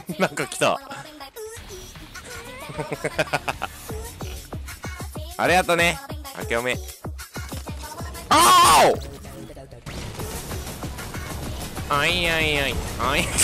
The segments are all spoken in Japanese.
なんか来た。ありがとね明けおめ。あおあいあいあいあい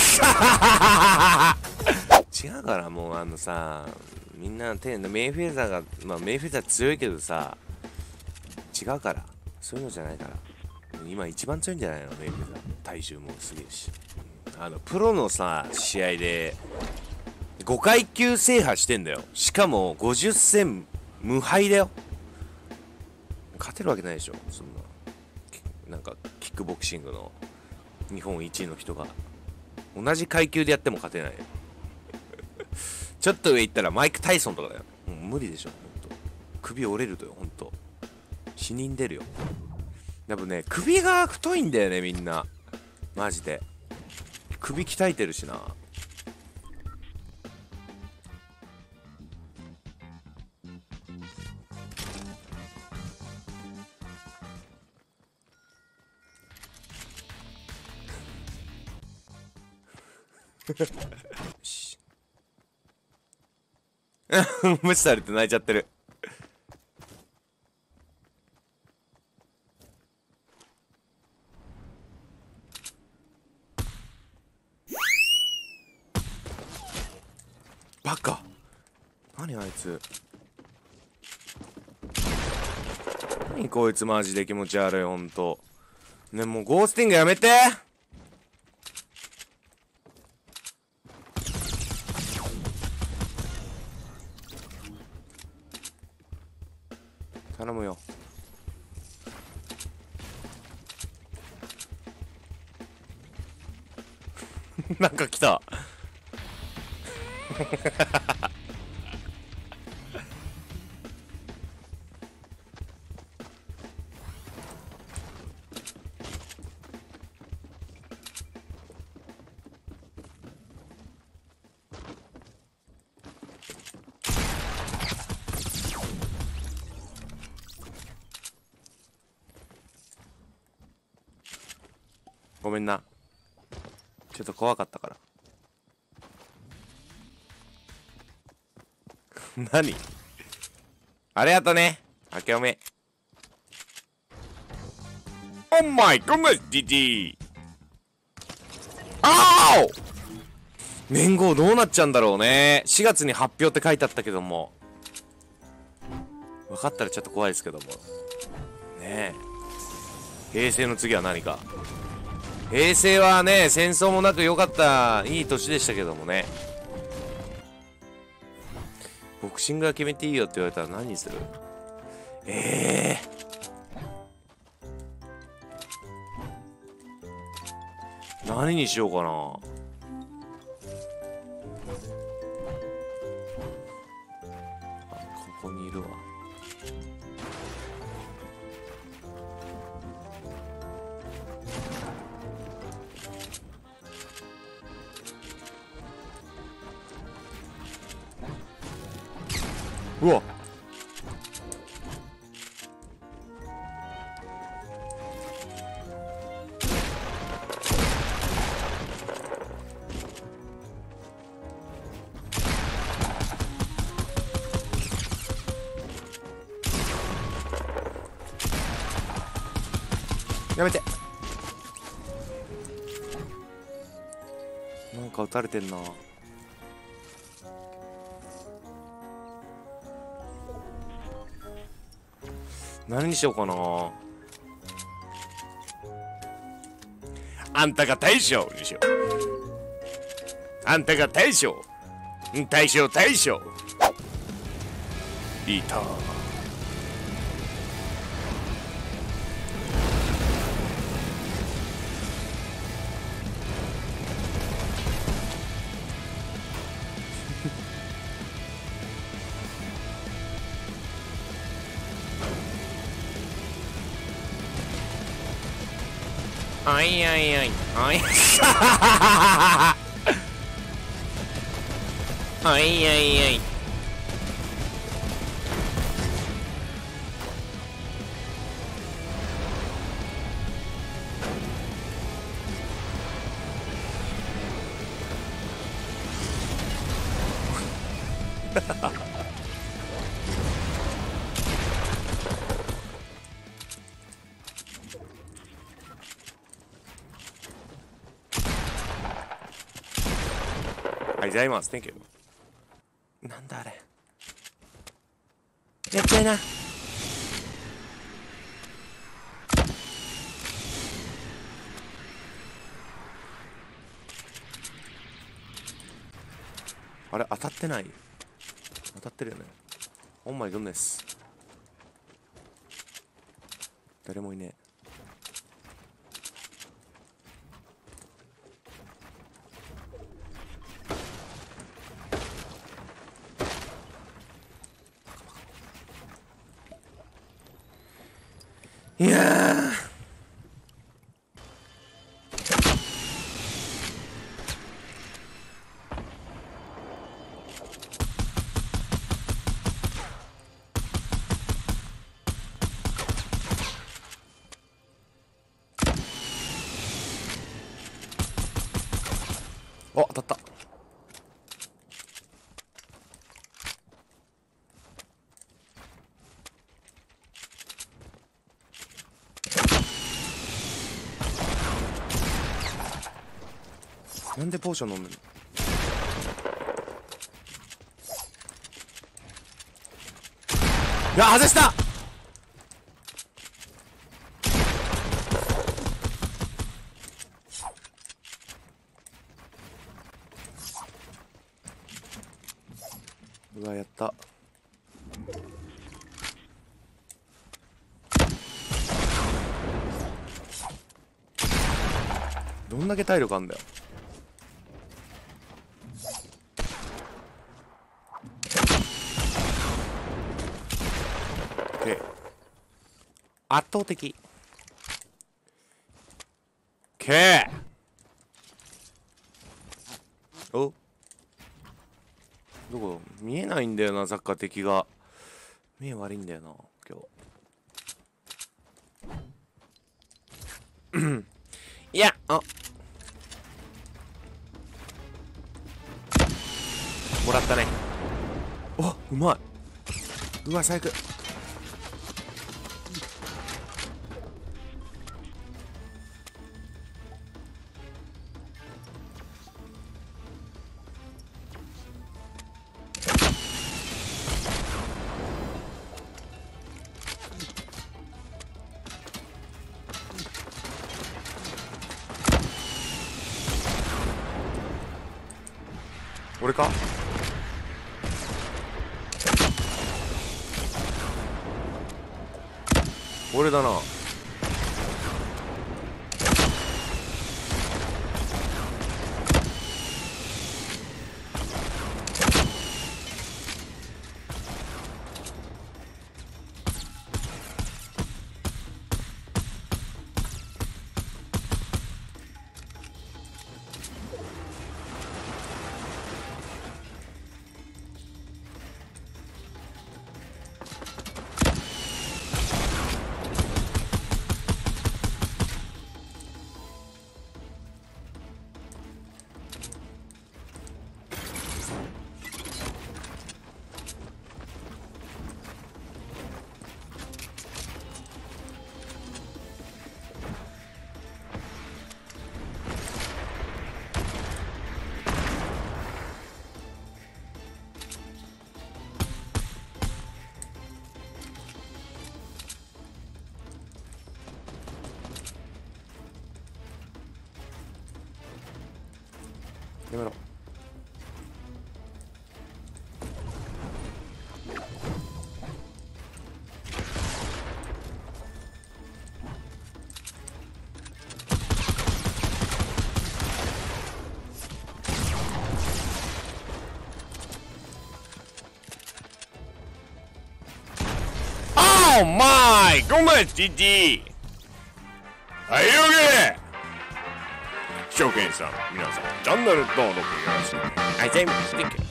違うからもうさ、みんなメイフェザーがメイフェザー強いけどさ、違うから、そういうのじゃないから。今一番強いんじゃないのメイフェザー。体重もすげえし、プロのさ試合で5階級制覇してんだよ。しかも50戦無敗だよ。勝てるわけないでしょそんな。なんかキックボクシングの日本一位の人が同じ階級でやっても勝てないよちょっと上行ったらマイク・タイソンとかだよ。無理でしょほんと。首折れるとよほんと。死人出るよ。でもね、首が太いんだよねみんなマジで。首鍛えてるしな。無視されて泣いちゃってる。バカ。何あいつ。何こいつマジで気持ち悪いほんと。ね、もうゴースティングやめて。頼むよ。なんか来た。ごめんな。ちょっと怖かったから。何ありがとね明けおめ。オーマイゴッドネス GG。 あお年号どうなっちゃうんだろうね。4月に発表って書いてあったけども、分かったらちょっと怖いですけどもね。え平成の次は何か。平成はね戦争もなく良かったいい年でしたけどもね。ボクシングは決めていいよって言われたら何にする。何にしようかな。ここにいるわ。うわっやめて。なんか撃たれてんな。何にしようかな。あんたが大将にしよう。あんたが大将。大将大将。いた。あいあいあいあいあいあいあい。 はい、じゃあいます。Thank you。なんだあれ。やっちゃいな。あれ、当たってない？当たってるよね。オーマイグッネス。誰もいねえ。いやー。お、当たった。なんでポーション飲んでんの？いや、外した。うわ、やった。どんだけ体力あんだよ。圧倒的。K。お、どこ見えないんだよな、ザッカー敵が。目悪いんだよな今日。いや、あ、もらったね。お、うまい。うわ、最悪。俺か？俺だな。やめろ。オーマイごめん GG。 はい、OK。証券さん、皆さんチャンネル登録よろしく。はい、じゃあ、